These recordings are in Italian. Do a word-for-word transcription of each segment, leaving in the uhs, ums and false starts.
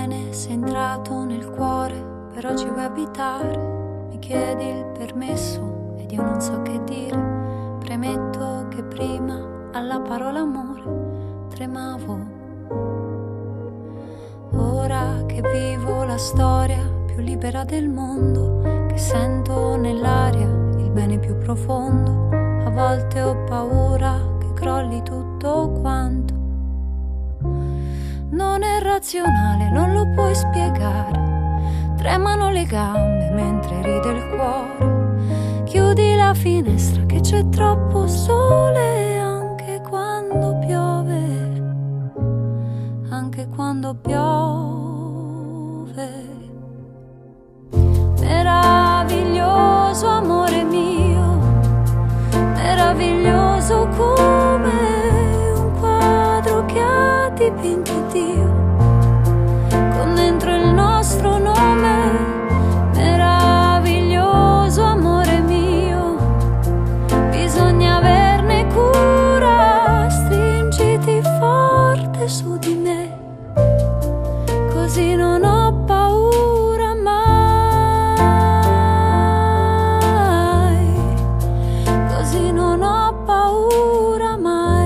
Bene, sei entrato nel cuore, però ci vuoi abitare. Mi chiedi il permesso ed io non so che dire. Premetto che prima alla parola amore tremavo. Ora che vivo la storia più libera del mondo, che sento nell'aria il bene più profondo, a volte ho paura che crolli tutto quanto. Non è razionale, non lo puoi spiegare. Tremano le gambe mentre ride il cuore. Chiudi la finestra che c'è troppo sole, anche quando piove, anche quando piove. Meraviglioso amore mio, meraviglioso come un quadro che ha dipinto Dio, con dentro il nostro nome. Meraviglioso amore mio, bisogna averne cura, stringiti forte su di me, così non ho paura mai, così non ho paura mai.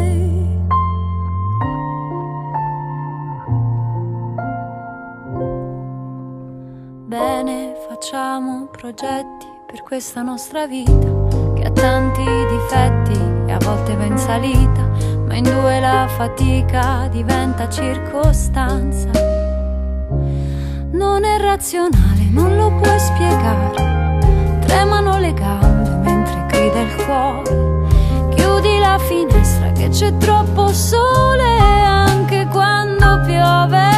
Bene, facciamo progetti per questa nostra vita, che ha tanti difetti e a volte va in salita, ma in due la fatica diventa circostanza. Non è razionale, non lo puoi spiegare. Tremano le gambe mentre grida il cuore. Chiudi la finestra che c'è troppo sole, anche quando piove.